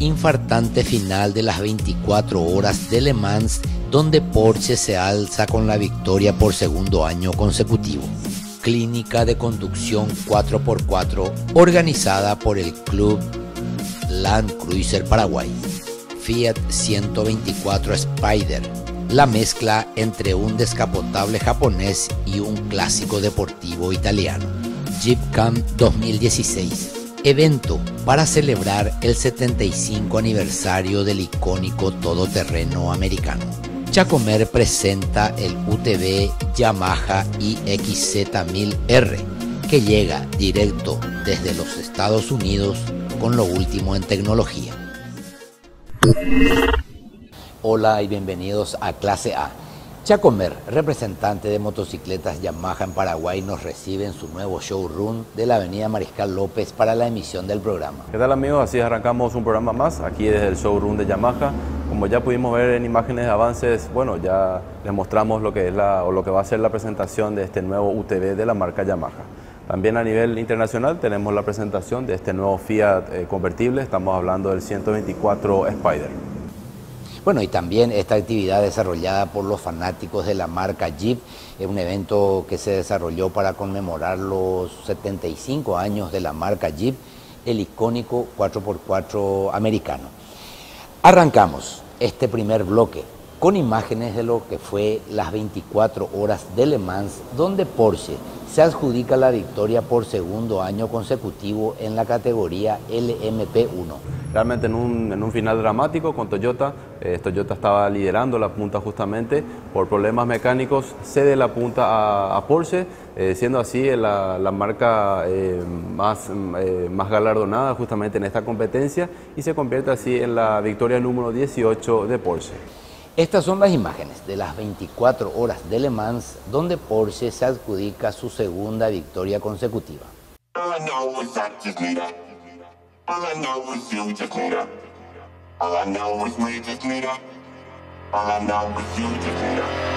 infartante final de las 24 horas de Le Mans, donde Porsche se alza con la victoria por segundo año consecutivo. Clínica de conducción 4x4 organizada por el Club Land Cruiser Paraguay. Fiat 124 Spider, la mezcla entre un descapotable japonés y un clásico deportivo italiano. Jeep Camp 2016, evento para celebrar el 75 aniversario del icónico todoterreno americano. Chacomer presenta el UTV Yamaha iXZ1000R, que llega directo desde los Estados Unidos con lo último en tecnología. Hola y bienvenidos a Clase A. Chacomer, representante de motocicletas Yamaha en Paraguay, nos recibe en su nuevo showroom de la avenida Mariscal López para la emisión del programa. ¿Qué tal, amigos? Así arrancamos un programa más aquí desde el showroom de Yamaha. Como ya pudimos ver en imágenes de avances, bueno, ya les mostramos lo que es lo que va a ser la presentación de este nuevo UTV de la marca Yamaha. También a nivel internacional tenemos la presentación de este nuevo Fiat convertible, estamos hablando del 124 Spider. Bueno, y también esta actividad desarrollada por los fanáticos de la marca Jeep, es un evento que se desarrolló para conmemorar los 75 años de la marca Jeep, el icónico 4x4 americano. Arrancamos este primer bloque con imágenes de lo que fue las 24 horas de Le Mans, donde Porsche se adjudica la victoria por segundo año consecutivo en la categoría LMP1. Realmente en un final dramático con Toyota. Toyota estaba liderando la punta justamente por problemas mecánicos, cede la punta a Porsche, siendo así la marca más galardonada justamente en esta competencia y se convierte así en la victoria número 18 de Porsche. Estas son las imágenes de las 24 horas de Le Mans, donde Porsche se adjudica su segunda victoria consecutiva. All I know is you just need her. All I know is we just need her. All I know is you just need her.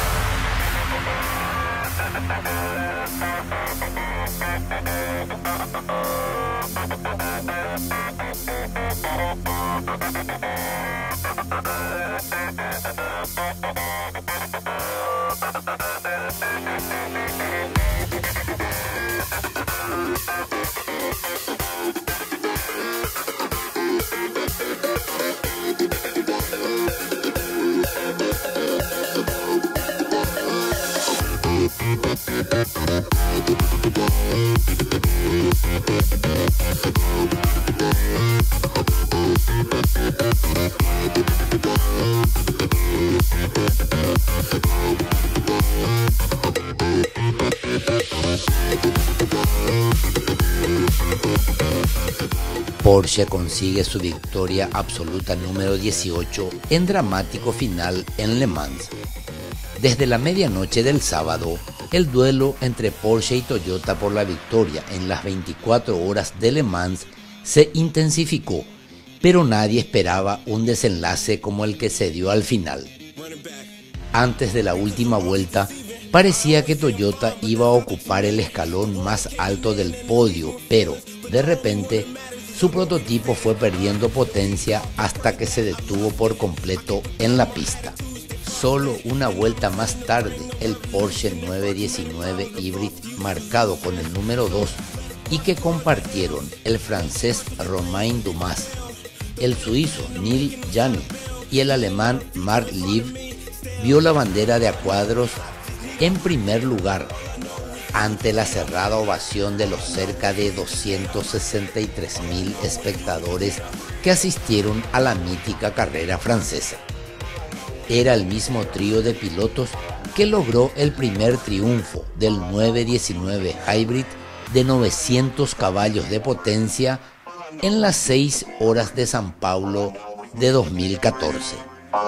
Porsche consigue su victoria absoluta número 18 en dramático final en Le Mans. Desde la medianoche del sábado, el duelo entre Porsche y Toyota por la victoria en las 24 horas de Le Mans se intensificó, pero nadie esperaba un desenlace como el que se dio al final. Antes de la última vuelta, parecía que Toyota iba a ocupar el escalón más alto del podio, pero de repente su prototipo fue perdiendo potencia hasta que se detuvo por completo en la pista. Solo una vuelta más tarde, el Porsche 919 Hybrid, marcado con el número 2 y que compartieron el francés Romain Dumas, el suizo Neil Jani y el alemán Marc Lieb, vio la bandera de a cuadros en primer lugar, ante la cerrada ovación de los cerca de 263.000 espectadores que asistieron a la mítica carrera francesa. Era el mismo trío de pilotos que logró el primer triunfo del 919 Hybrid de 900 caballos de potencia en las 6 horas de San Paulo de 2014.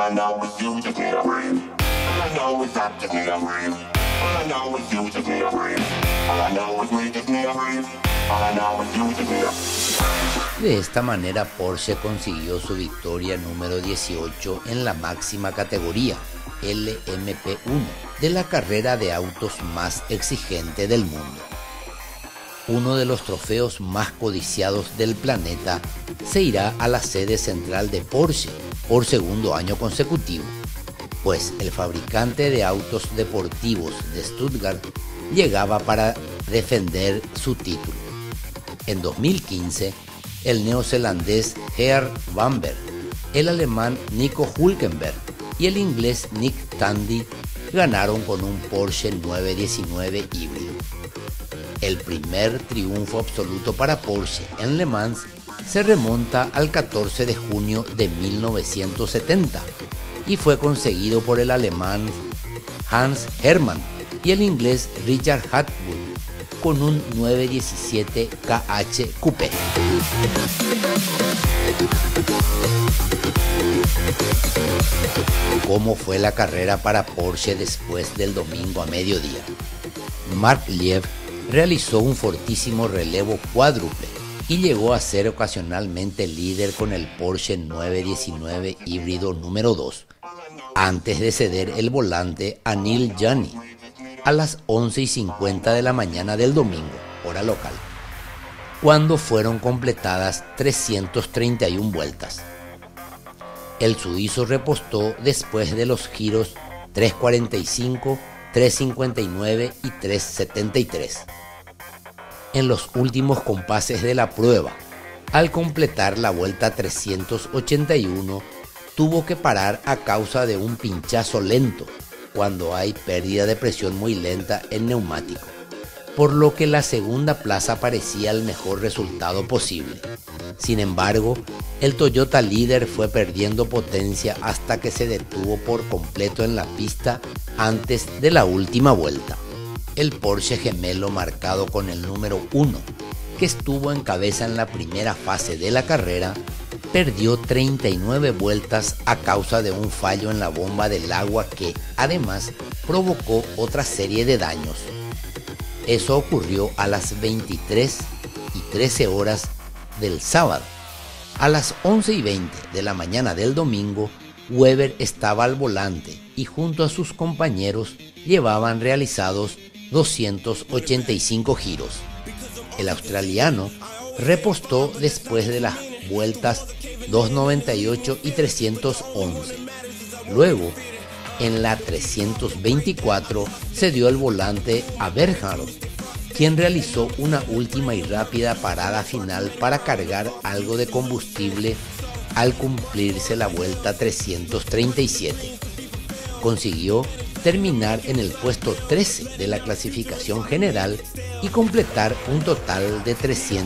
De esta manera Porsche consiguió su victoria número 18 en la máxima categoría, LMP1, de la carrera de autos más exigente del mundo. Uno de los trofeos más codiciados del planeta se irá a la sede central de Porsche por segundo año consecutivo, pues el fabricante de autos deportivos de Stuttgart llegaba para defender su título. En 2015, el neozelandés Geert Vanberg, el alemán Nico Hülkenberg y el inglés Nick Tandy ganaron con un Porsche 919 híbrido. El primer triunfo absoluto para Porsche en Le Mans se remonta al 14 de junio de 1970 y fue conseguido por el alemán Hans Hermann y el inglés Richard Hatwood con un 917 KH Coupé. ¿Cómo fue la carrera para Porsche después del domingo a mediodía? Marc Lieb realizó un fortísimo relevo cuádruple y llegó a ser ocasionalmente líder con el Porsche 919 híbrido número 2, antes de ceder el volante a Neil Jani a las 11:50 de la mañana del domingo, hora local, cuando fueron completadas 331 vueltas. El suizo repostó después de los giros 3:45, 3:59 y 3:73. En los últimos compases de la prueba, al completar la vuelta 381, tuvo que parar a causa de un pinchazo lento cuando hay pérdida de presión muy lenta en neumático, por lo que la segunda plaza parecía el mejor resultado posible. Sin embargo, el Toyota líder fue perdiendo potencia hasta que se detuvo por completo en la pista antes de la última vuelta. El Porsche gemelo marcado con el número 1, que estuvo en cabeza en la primera fase de la carrera, perdió 39 vueltas a causa de un fallo en la bomba del agua que, además, provocó otra serie de daños. Eso ocurrió a las 23:13 horas del sábado. A las 11:20 de la mañana del domingo, Webber estaba al volante y junto a sus compañeros llevaban realizados 285 giros. El australiano repostó después de las vueltas 298 y 311. Luego, en la 324, se dio el volante a Bernhard, quien realizó una última y rápida parada final para cargar algo de combustible al cumplirse la vuelta 337. Consiguió terminar en el puesto 13 de la clasificación general y completar un total de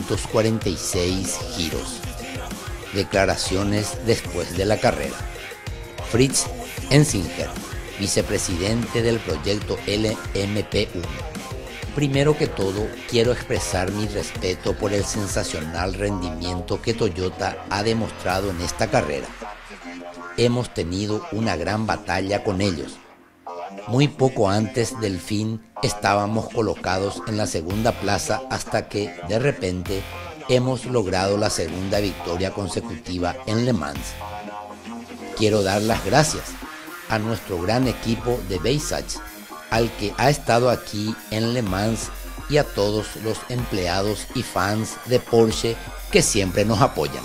346 giros. Declaraciones después de la carrera. Fritz Enzinger, vicepresidente del proyecto LMP1. Primero que todo, quiero expresar mi respeto por el sensacional rendimiento que Toyota ha demostrado en esta carrera. Hemos tenido una gran batalla con ellos. Muy poco antes del fin estábamos colocados en la segunda plaza hasta que, de repente, hemos logrado la segunda victoria consecutiva en Le Mans. Quiero dar las gracias a nuestro gran equipo de Weissach, al que ha estado aquí en Le Mans, y a todos los empleados y fans de Porsche que siempre nos apoyan.